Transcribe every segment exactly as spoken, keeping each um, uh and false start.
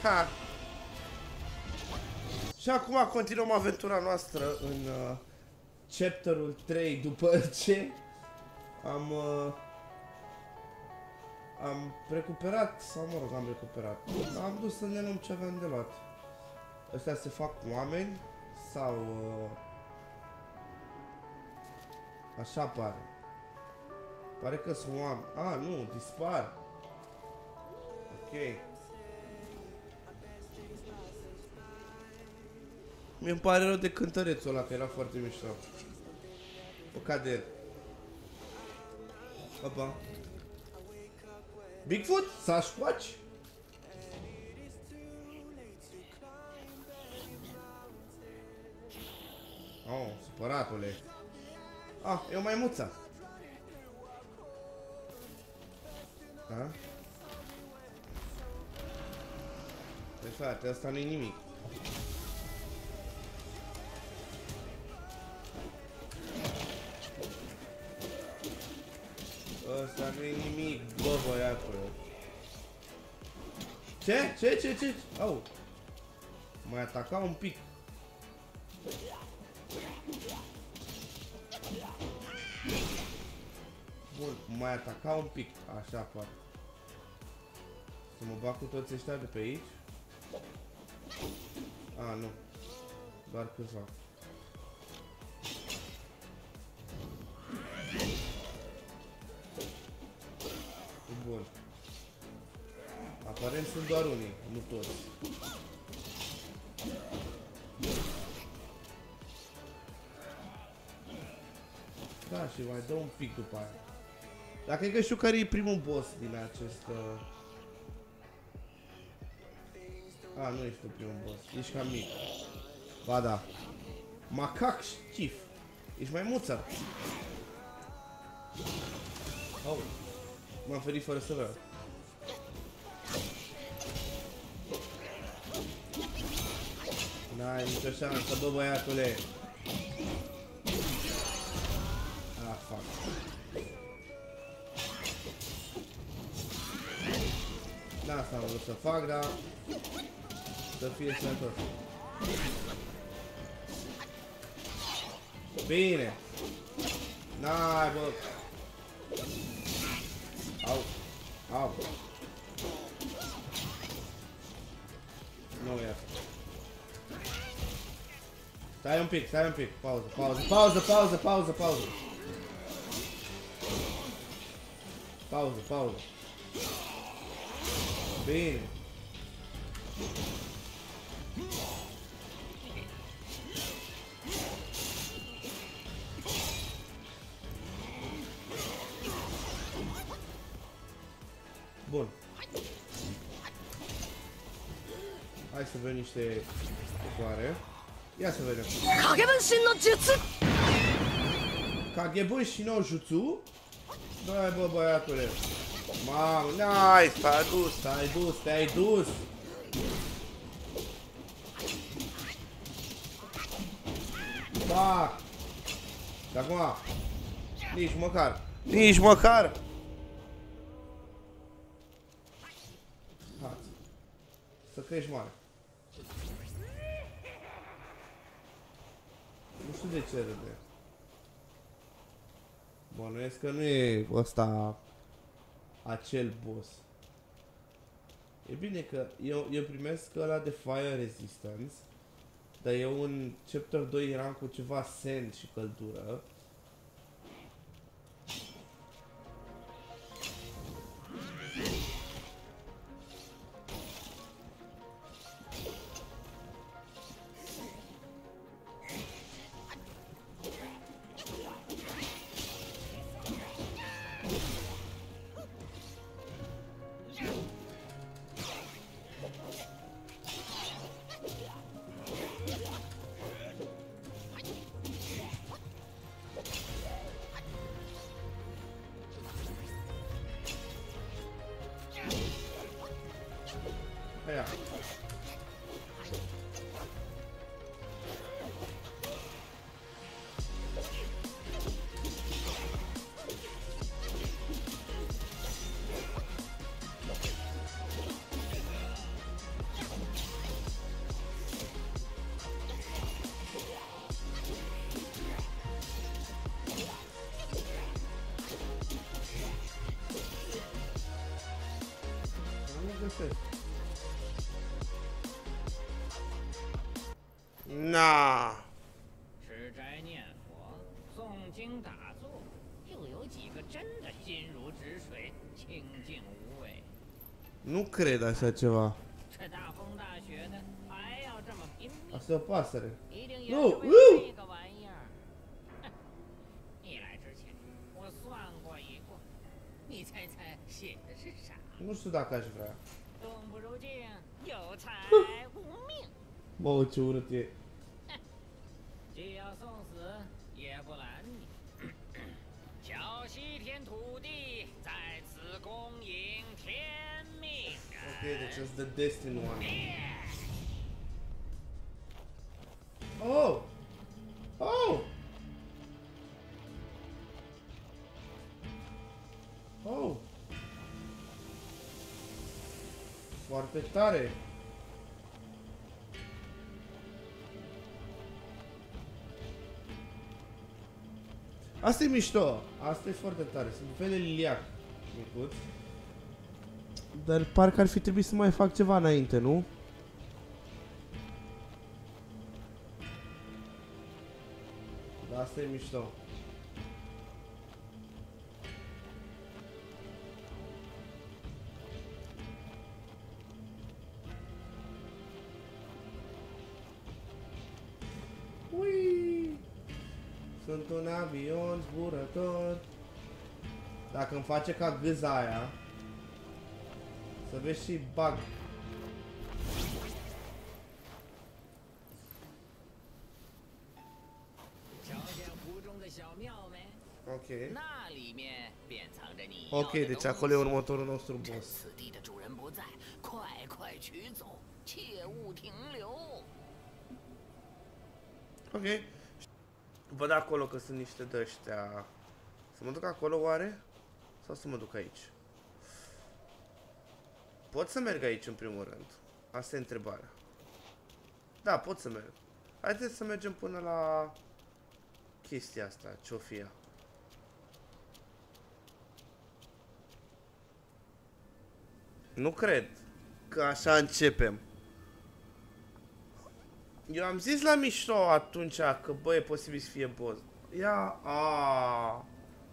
Ha. Și acum continuăm aventura noastră în uh, chapterul trei, după ce am uh, am recuperat, sau mă rog, am recuperat. Am dus să ne luăm ce aveam de luat. Ăstea se fac oameni sau uh, așa pare. Pare că sunt oameni. Ah, nu, dispar. Ok. Mi-mi pare rău de cântărețul ăla, că era foarte mișto. Păcat de el. Opa. Bigfoot? Sasquatch? Oh, supăratule. Ah, e o maimuță. Da? Păi frate, asta nu-i nimic. Ăsta nu-i nimic, bă, băiatule. Ce? Ce? Ce? Ce? Au. Mai ataca un pic. Bun, mai ataca un pic. Așa poate. Să mă bag cu toți ăștia de pe aici? A, nu. Doar câțiva. Bun. Aparent sunt doar unii, nu toți. Da, și mai dă un pic după aia. Dar cred că știu care e primul boss din acest... Uh... A, nu ești tu primul boss, ești cam mic. Ba da. Macac Chief. Ești maimuță. Oh. M-am ferit fără să vreau. N-ai nicio șansă, bă, băiatule. Ah, fuck. Da, asta am vrut să fac, dar să fie sănătos. Bine. N-ai, bă. Au. Au. Nu e asta. Stai un pic, stai un pic. Pauză, pauză, pauză, pauză, pauză, pauză. Pauză, pauză. Bine. Bun. Hai să vedem niște ecoare. Ia să vedem. Kagebunshi no jutsu. Kagebunshi no jutsu? Dai, bă, băiatule. Mamă, n-ai, stai dus, stai dus, te-ai dus. Fac. Și acum, nici măcar, nici măcar. Hai. Să crești mare. Nu știu de ce râde. Bănuiesc că nu e ăsta acel boss. E bine că eu, eu primesc ăla de Fire Resistance, dar eu în Chapter doi eram cu ceva sand și căldură. Aia. găsesc. Na. Nu cred așa ceva. Asta e o pasăre. Nu! Uh! Nu știu dacă aș vrea. Bă, ce urât e. Ok, deci ăsta the Destiny one. Oh! Oh! Oh! Foarte tare! Asta e mișto, asta e foarte tare, sunt un fel de liliac micuț. Dar parcă ar fi trebuit să mai fac ceva înainte, nu? Dar asta e mișto. Ui! Sunt un avion zburător. Dacă îmi face ca gâza aia, să vezi și bug. Ok. Ok, deci acolo e următorul nostru boss. Ok. Văd acolo că sunt niște de-ăștia. Să mă duc acolo oare? Sau să mă duc aici? Pot să merg aici în primul rând? Asta e întrebarea. Da, pot să merg. Haideți să mergem până la chestia asta, ce-o fie. Nu cred că așa începem. Eu am zis la mișto atunci că bă, e posibil să fie boss. Ia, aaa.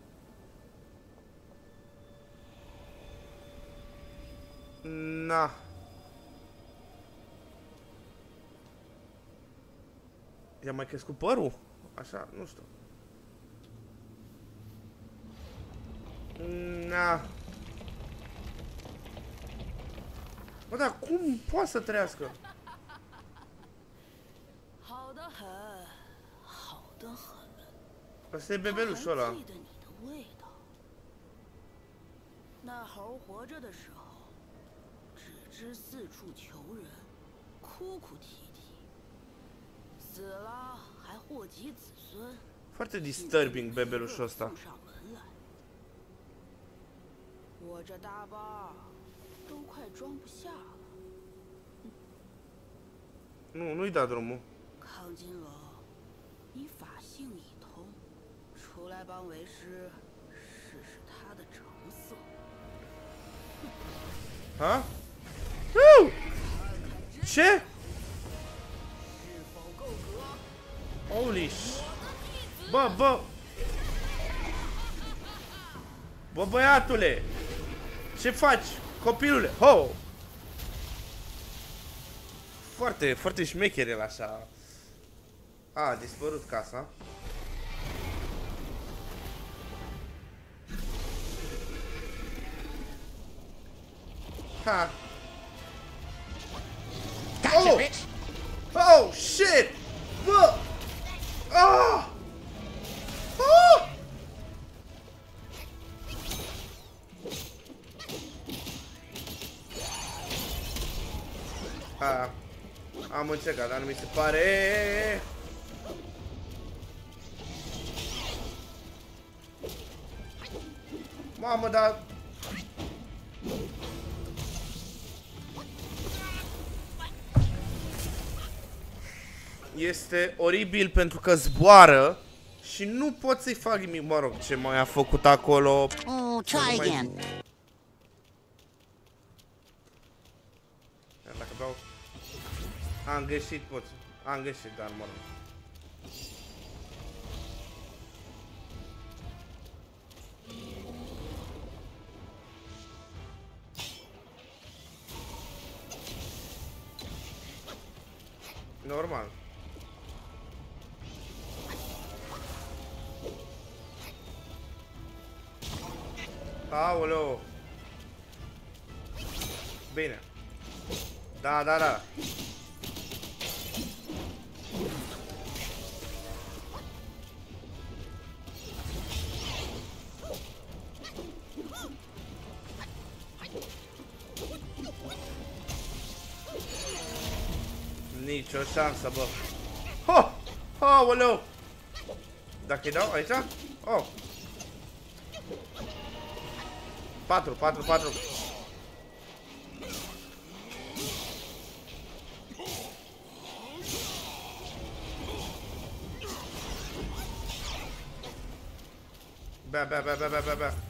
Na. I-a mai crescut părul? Așa, nu știu. Na. Bă, dar cum poate să trăiască? Asta e bebelușul ăla. Foarte disturbing bebelușul ăsta. Nu, nu-i da drumul. Ha? Uh! Ce? Holy sh... Bă, bă! Bă, băiatule! Ce faci, copilule? Ho! Foarte, foarte șmecher el așa. A, a dispărut casa. Ha! Oh! Oh, shit! Bă! Ah! Ah! Ah, am încercat, dar nu mi se pare. Mamă, dar este oribil pentru că zboară și nu pot să-i fac nimic, mă rog, ce mai a făcut acolo. Oh, try again. caut. Am găsit pot. Am găsit, dar mă rog. Normal. Aoleu. Bine. Da, da, da. Nici o șansă, bă. Ho! Aoleu! Dacă-i dau aici? Oh! patru, patru, patru. Bea, bea, bea, bea, bea, bea, bea.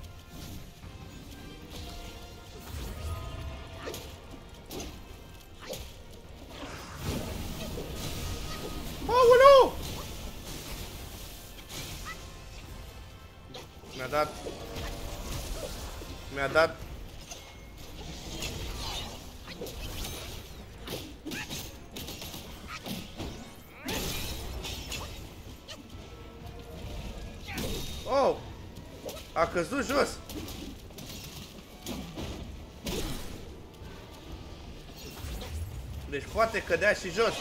Aoleu! Mi-a dat. Mi-a dat. Oh! A căzut jos. Deci poate cădea și jos.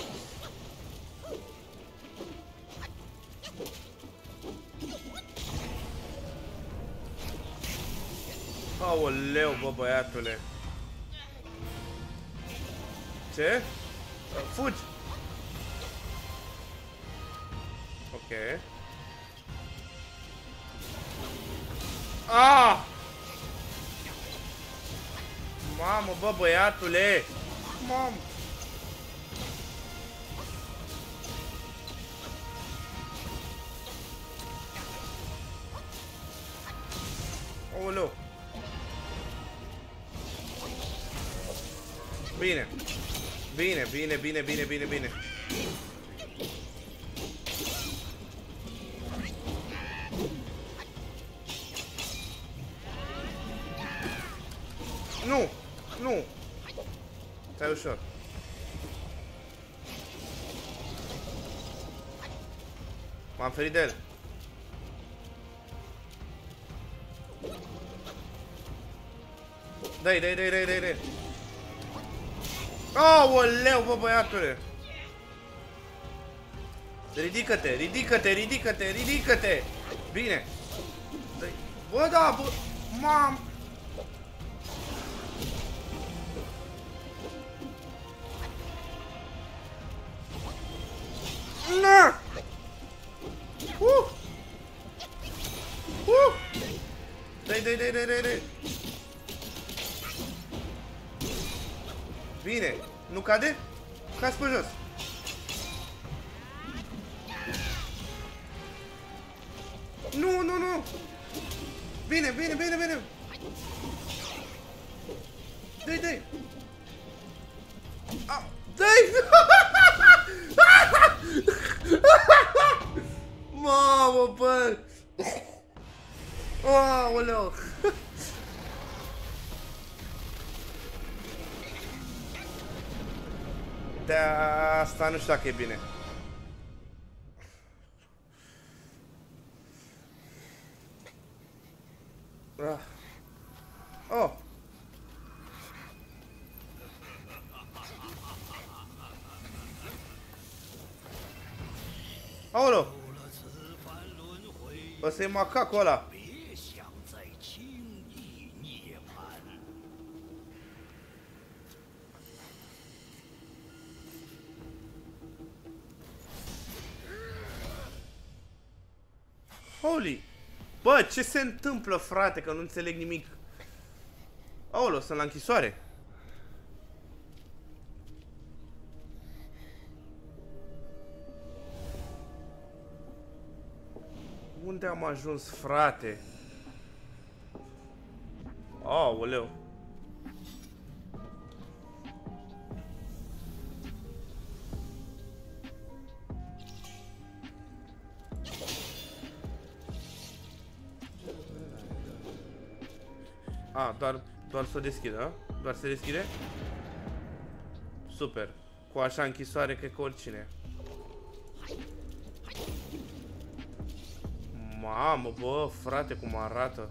Aoleu, bă, băiatule. Ce? Fugi. Ok. Ah! Mamă, bă, băiatule. Mamă. Aoleu. Bine. Bine, bine, bine, bine, bine, bine. Nu, nu. Stai ușor. M-am ferit de el. Dai, dai, dai, dai, dai, dai. Aoleu, bă, băiatule. Ridică-te, ridică-te, ridică-te, ridică-te. Bine. Dai. Bă, da, bă. Mam. Na. Uh. Uh. Dai, dai, dai, dai, dai, dai. Bine. Nu cade? Cazi pe jos. Nu, nu, nu. Bine, bine, bine, bine. Dai, dai. Ah, dai. Mamă, bă. Aoleu. De asta nu știu dacă e bine. Ah. Oh. Aoleu. Ăsta e macacul ăla. Holy! Bă, ce se întâmplă, frate, că nu înțeleg nimic. Aoleu, sunt la închisoare. Unde am ajuns, frate? Aoleu. A, doar, doar să o deschidă, doar se deschide? Super. Cu așa închisoare, cred că oricine. Mamă, bă, frate, cum arată.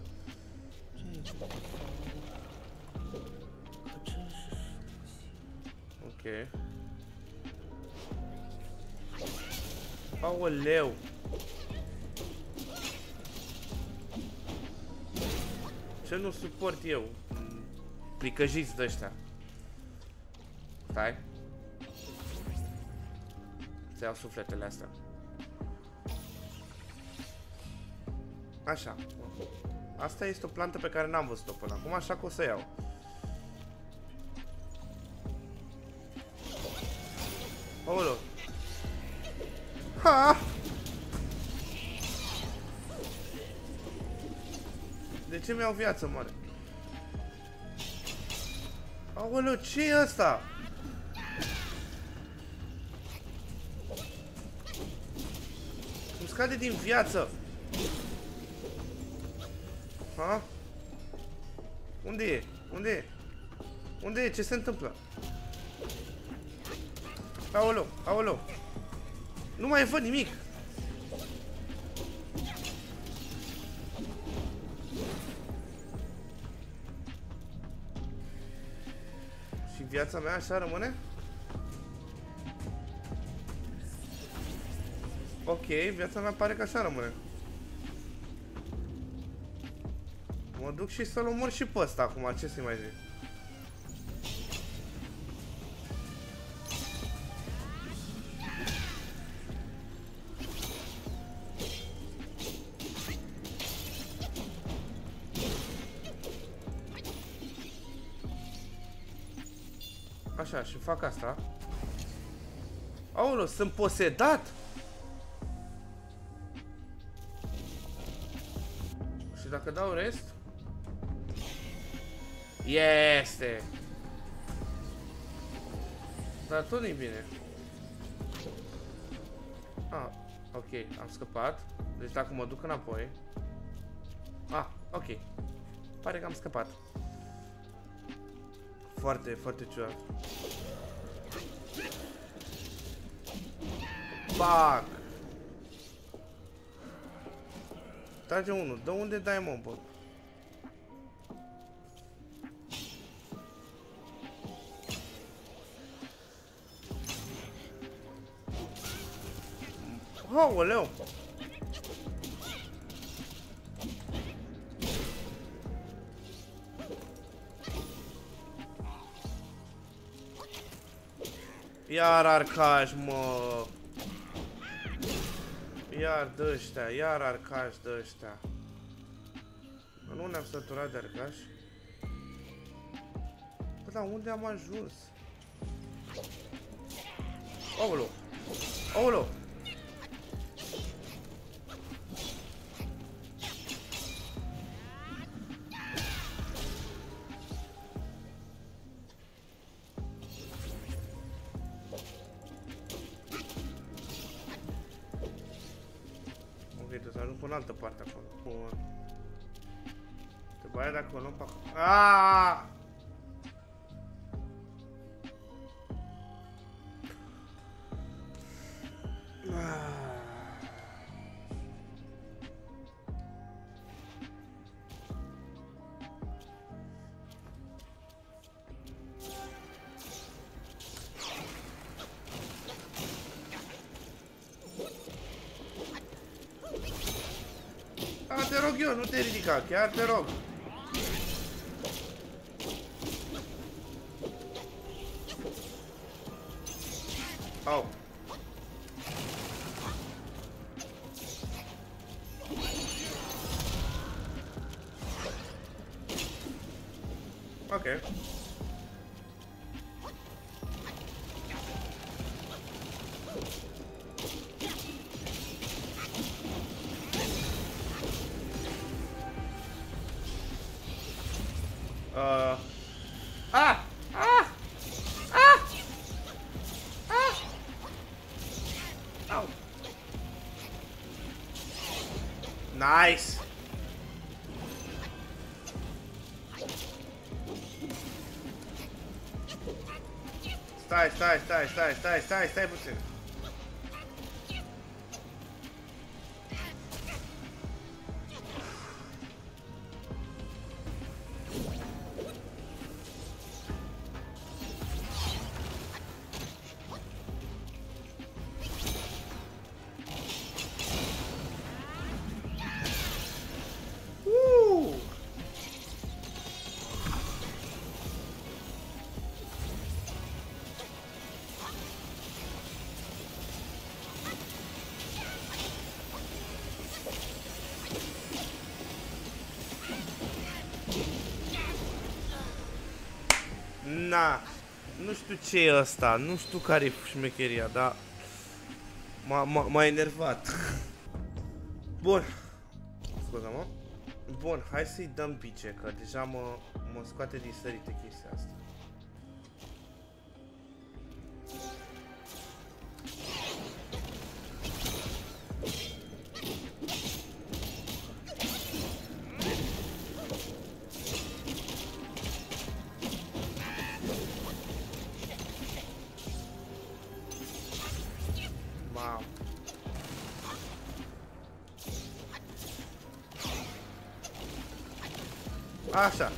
Ok. Aoleu. Ce nu suport eu? Pricăjiți de ăștia. Stai. Să iau sufletele astea. Așa. Asta este o plantă pe care n-am văzut-o până acum, așa că o să iau. Aoleu. Ha! De ce mi-au viață, mare? Aoleu, ce e ăsta? Îmi scade din viață. Ha? Unde e? Unde e? Unde e? Ce se întâmplă? Aoleu, aoleu. Nu mai văd nimic. Și viața mea așa rămâne? Ok, viața mea pare că așa rămâne. Mă duc și să-l omor și pe ăsta acum, ce să-i mai zic? Așa, și fac asta. Aoleu, sunt posedat! Și dacă dau rest? Este! Dar tot nu-i bine. Ah, ok, am scăpat. Deci dacă mă duc înapoi. Ah, ok. Pare că am scăpat. Foarte, foarte ciudat. Bac! Trage unul. De unde dai, mă, bă? Aoleu! Iar arcaș, mă! Iar dă-ăștia, iar arcaș dă-ăștia. Nu ne-am săturat de arcaș. Bă, dar unde am ajuns? Aoleu! Aoleu! Să ajung până în altă parte acolo. Bun. Te băia de acolo pe acolo. Aaaa! Te rog eu, nu te ridica, chiar te rog. Au. Ok. Uh. Ah! Ah! Ah! Ah! Au! Nice! Stai, stai, stai, stai, stai, stai, stai puțin. Na, nu știu ce e ăsta, nu știu care e șmecheria, dar m-a enervat. Bun, scuza-mă. Bun, hai să-i dăm bice, că deja mă, mă scoate din sărite chestia asta. Mamă. Așa.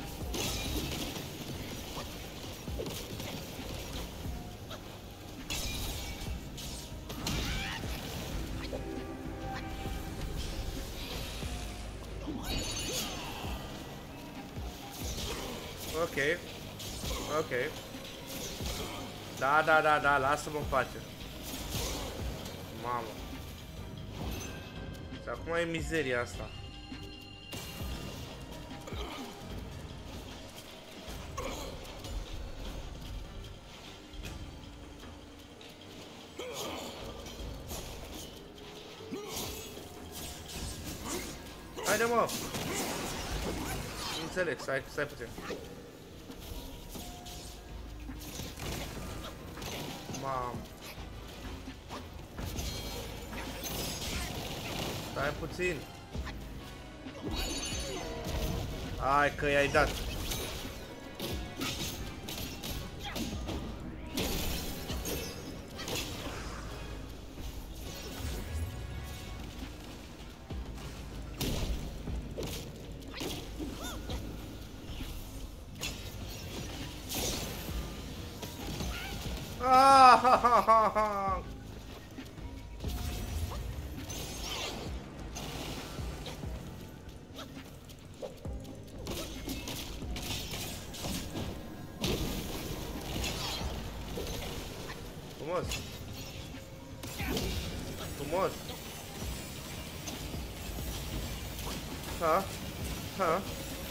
Ok. Ok. Da, da, da, da, lasă-mă în pace. Mamă. Și acum e mizeria asta. Haide, mă! Înțeleg, stai, stai puțin. Mamă. Stai puțin. Hai că i-ai dat. Ah, ha, ha, ha, ha. Frumos. Frumos. Ha. Ha.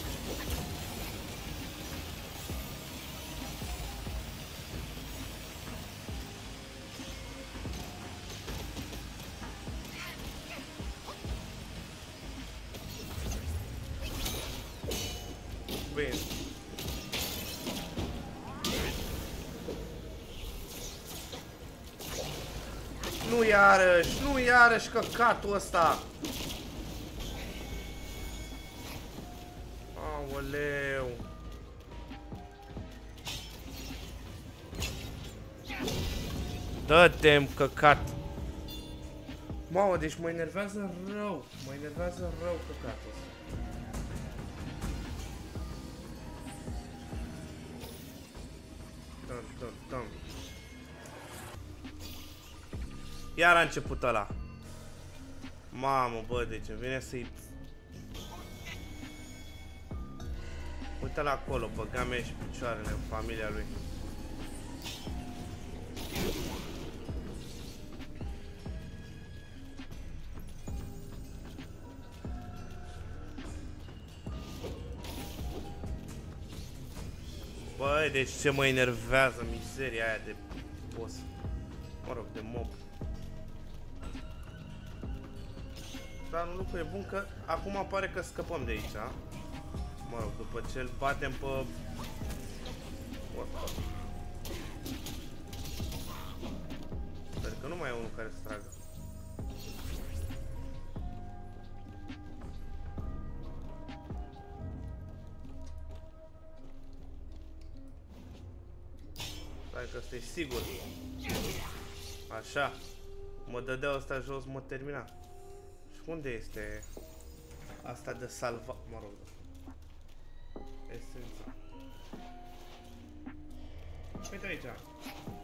Bine. Nu iarăși, nu iarăși căcatul ăsta. Aoleu. Dă-te-mi căcat. Mamă, deci mă enervează rău. Mă enervează rău căcatul ăsta. Dăm, dăm, dăm. Iar a început ăla. Mamă, bă, deci îmi vine să-i... Uite-l acolo, băga mea și picioarele în familia lui. Băi, deci ce mă enervează mizeria aia de boss. Mă rog, de mob. Dar un lucru e bun că acum pare că scăpăm de aici, a? Mă rog, după ce îl batem pe... What? Sper că nu mai e unul care să tragă. Stai că ăsta e sigur. Așa. Mă dădea ăsta jos, mă termina. Și unde este asta de salva... Mă rog. Esența. Uite aici.